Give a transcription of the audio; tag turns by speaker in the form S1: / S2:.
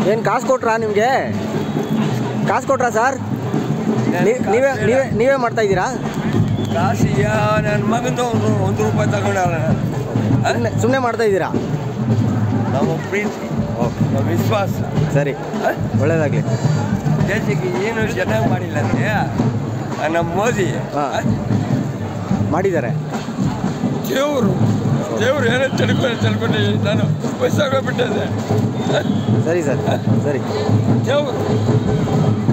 S1: ಏನು ಕಾಸು ಕೊಟ್ರಾ ನಿಮಗೆ? ಕಾಸು ಕೊಟ್ರಾ ಸರ್? ನೀವೇ ಮಾಡ್ತಾ ಇದ್ದೀರಾ?
S2: ಕಾಸು ನನ್ನ ಮಗಂದು ಒಂದು ರೂಪಾಯಿ ತಗೊಂಡಲ್ಲ.
S1: ಸುಮ್ಮನೆ ಮಾಡ್ತಾ ಇದ್ದೀರಾ?
S2: ನಮ್ಮ ಪ್ರೀತಿ, ನಮ್ಮ ವಿಶ್ವಾಸ.
S1: ಸರಿ, ಒಳ್ಳೇದಾಗಲಿ.
S2: ದೇಶಕ್ಕೆ ಏನು ಚೆನ್ನಾಗಿ ಮಾಡಿಲ್ಲ ಅಂದರೆ ನಮ್ಮ ಮೋದಿ
S1: ಮಾಡಿದ್ದಾರೆ.
S2: ದೇವರು ಏನೋ ತಿಳ್ಕೊಂಡು ನಾನು ವಯಸ್ಸಾಗೋಗ್ಬಿಟ್ಟಿದ್ದೆ.
S1: ಸರಿ ಸರ್, ಸರಿ.
S2: ದೇವರು